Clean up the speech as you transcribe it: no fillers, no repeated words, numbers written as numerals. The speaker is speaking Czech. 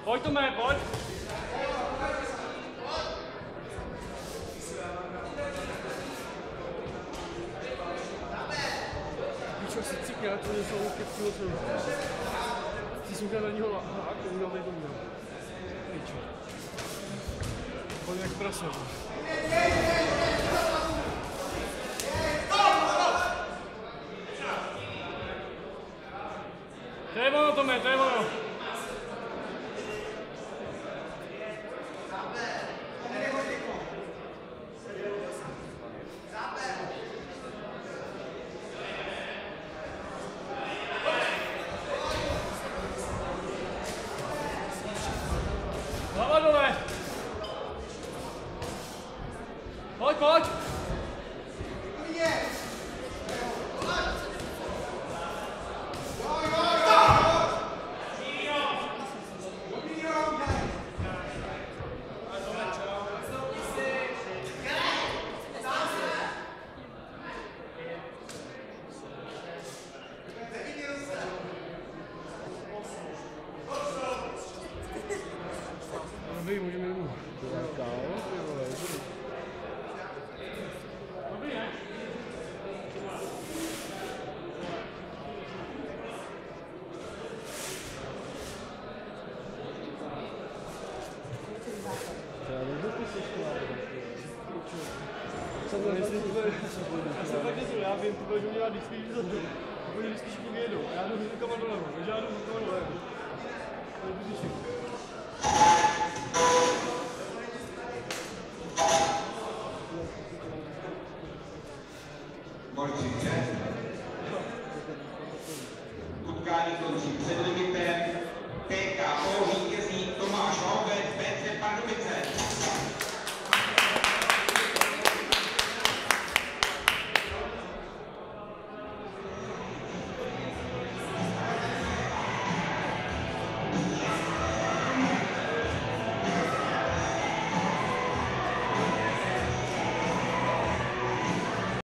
Pojď Tome, pojď! Víčo, si cíkne, jak to něco ke přiložil. Ty jsi udělal na něho hák, ten měl nejdu měl. Víčo. Pojď jak prase. To je ono, Tome, to je ono. Hlava dole. Pojď, pojď. Dobrý, můžeme jít. Dobrý, ne? Já jsem tak nesil, já vím, že mě dá vždycky jít za to. Oni vždycky všichni vyjedou. Já jdu rukama doleva, takže já jdu rukama doleva. To je vždycky. Utkání končí před